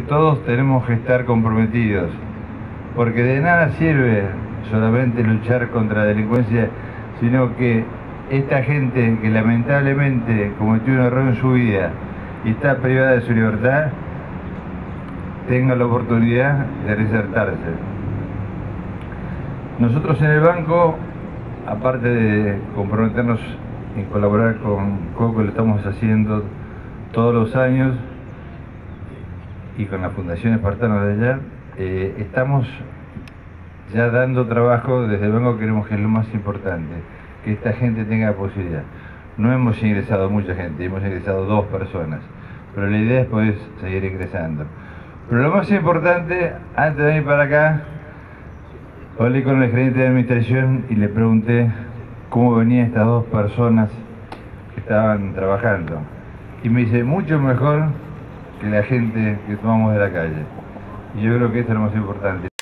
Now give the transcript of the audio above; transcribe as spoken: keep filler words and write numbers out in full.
todos tenemos que estar comprometidos, porque de nada sirve solamente luchar contra la delincuencia, sino que esta gente que lamentablemente cometió un error en su vida y está privada de su libertad, tenga la oportunidad de reinsertarse. Nosotros en el banco, aparte de comprometernos en colaborar con COCO, lo estamos haciendo todos los años, y con la Fundación Espartanos de allá, eh, estamos ya dando trabajo. Desde el banco queremos, que es lo más importante, que esta gente tenga posibilidad. No hemos ingresado mucha gente, hemos ingresado dos personas, pero la idea es poder seguir ingresando. Pero lo más importante, antes de venir para acá, hablé con el gerente de administración y le pregunté cómo venían estas dos personas que estaban trabajando. Y me dice, mucho mejor que la gente que tomamos de la calle. Y yo creo que esto es lo más importante.